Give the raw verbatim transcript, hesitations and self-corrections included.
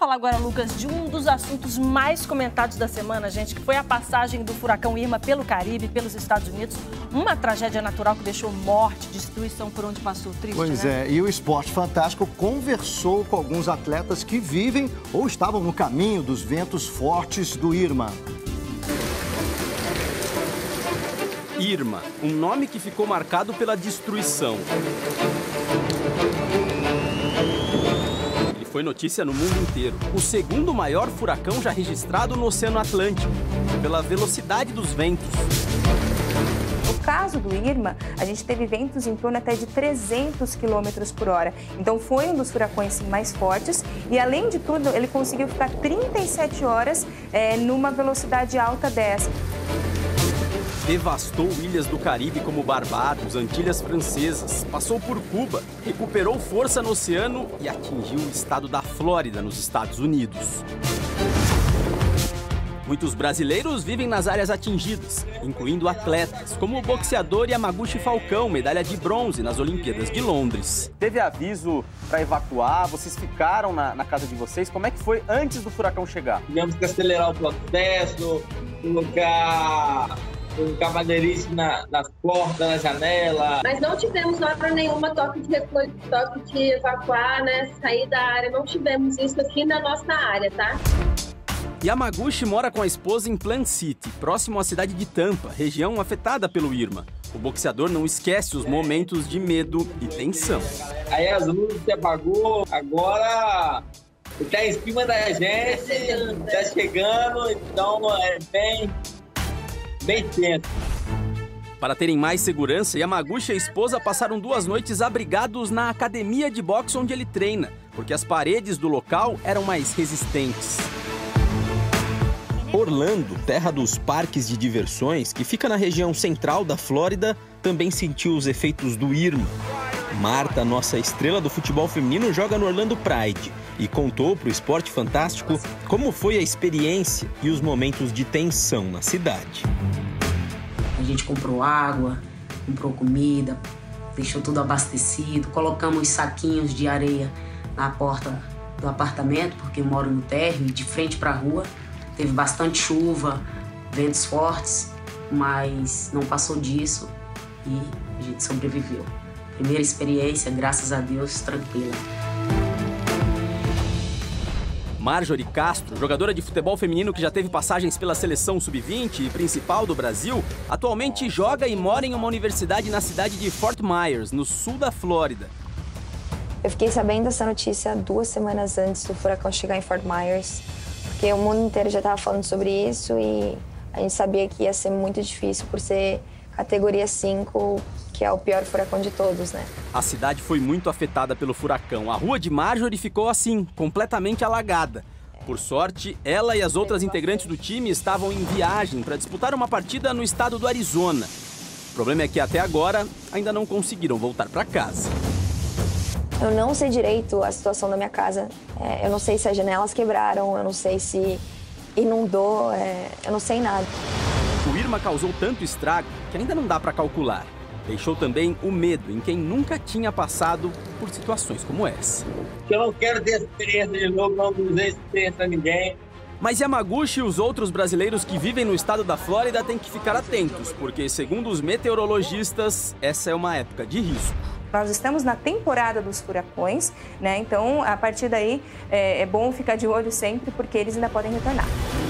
falar agora, Lucas, de um dos assuntos mais comentados da semana, gente, que foi a passagem do furacão Irma pelo Caribe, pelos Estados Unidos. Uma tragédia natural que deixou morte, destruição por onde passou. Triste, Pois né? é, e o Esporte Fantástico conversou com alguns atletas que vivem ou estavam no caminho dos ventos fortes do Irma. Irma, um nome que ficou marcado pela destruição. Ele foi notícia no mundo inteiro. O segundo maior furacão já registrado no Oceano Atlântico, pela velocidade dos ventos. No caso do Irma, a gente teve ventos em torno até de trezentos quilômetros por hora. Então foi um dos furacões sim, mais fortes e, além de tudo, ele conseguiu ficar trinta e sete horas é, numa velocidade alta dessa. Devastou ilhas do Caribe como Barbados, Antilhas Francesas, passou por Cuba, recuperou força no oceano e atingiu o estado da Flórida, nos Estados Unidos. Muitos brasileiros vivem nas áreas atingidas, incluindo atletas, como o boxeador Yamaguchi Falcão, medalha de bronze nas Olimpíadas de Londres. Teve aviso para evacuar? Vocês ficaram na, na casa de vocês? Como é que foi antes do furacão chegar? Tivemos que acelerar o processo, colocar... colocar madeirice na, nas portas, na janela. Mas não tivemos hora nenhuma toque de recolher, toque de evacuar, né? Sair da área. Não tivemos isso aqui na nossa área, tá? Yamaguchi mora com a esposa em Plant City, próximo à cidade de Tampa, região afetada pelo Irma. O boxeador não esquece os momentos de medo e tensão. Aí as luzes se apagou, agora está em cima da gente, está chegando, então é bem... bem tenso. Para terem mais segurança, Yamaguchi e a esposa passaram duas noites abrigados na academia de boxe onde ele treina, porque as paredes do local eram mais resistentes. Orlando, terra dos parques de diversões, que fica na região central da Flórida, também sentiu os efeitos do Irma. Marta, nossa estrela do futebol feminino, joga no Orlando Pride e contou para o Esporte Fantástico como foi a experiência e os momentos de tensão na cidade. A gente comprou água, comprou comida, deixou tudo abastecido, colocamos saquinhos de areia na porta do apartamento, porque eu moro no térreo, de frente para a rua. Teve bastante chuva, ventos fortes, mas não passou disso e a gente sobreviveu. Primeira experiência, graças a Deus, tranquila. Marjorie Castro, jogadora de futebol feminino que já teve passagens pela seleção sub vinte e principal do Brasil, atualmente joga e mora em uma universidade na cidade de Fort Myers, no sul da Flórida. Eu fiquei sabendo dessa notícia duas semanas antes do furacão chegar em Fort Myers, porque o mundo inteiro já estava falando sobre isso e a gente sabia que ia ser muito difícil por ser categoria cinco, que é o pior furacão de todos, né? A cidade foi muito afetada pelo furacão. A rua de Marjorie ficou assim, completamente alagada. Por sorte, ela e as outras integrantes do time estavam em viagem para disputar uma partida no estado do Arizona. O problema é que até agora ainda não conseguiram voltar para casa. Eu não sei direito a situação da minha casa. É, eu não sei se as janelas quebraram, eu não sei se inundou, é, eu não sei nada. O Irma causou tanto estrago que ainda não dá para calcular. Deixou também o medo em quem nunca tinha passado por situações como essa. Eu não quero ter essa experiência de novo, não usei essa experiência a ninguém. Mas Yamaguchi e os outros brasileiros que vivem no estado da Flórida têm que ficar atentos, porque, segundo os meteorologistas, essa é uma época de risco. Nós estamos na temporada dos furacões, né? Então, a partir daí, é, é bom ficar de olho sempre, porque eles ainda podem retornar.